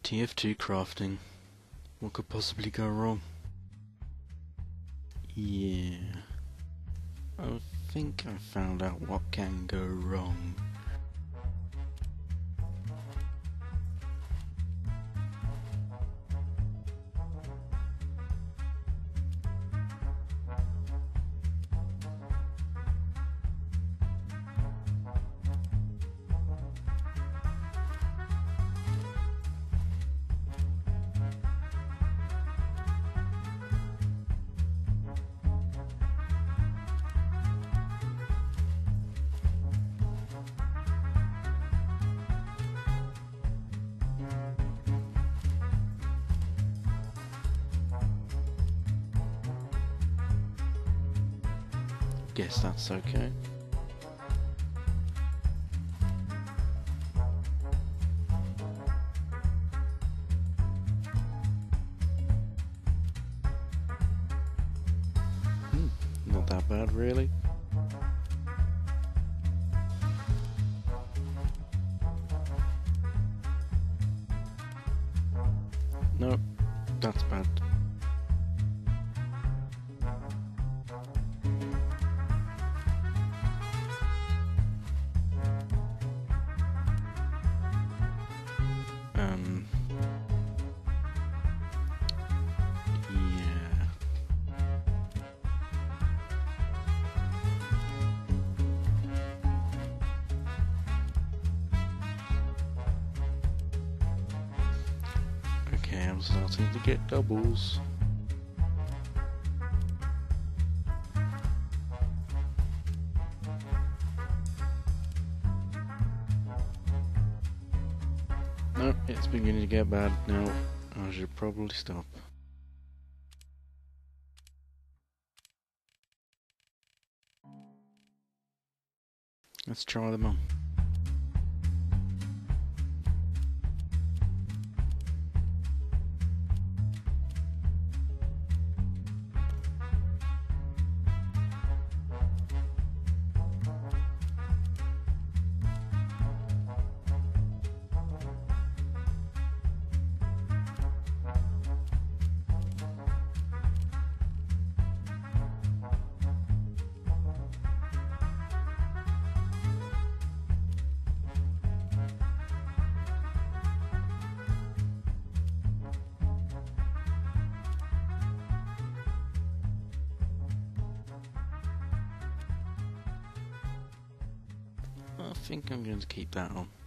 TF2 crafting. What could possibly go wrong? Yeah, I think I found out what can go wrong. Guess that's okay. Not that bad, really. No, that's bad. Yeah. Okay, I'm starting to get doubles. No, it's beginning to get bad now. I should probably stop. Let's try them on. I think I'm going to keep that on.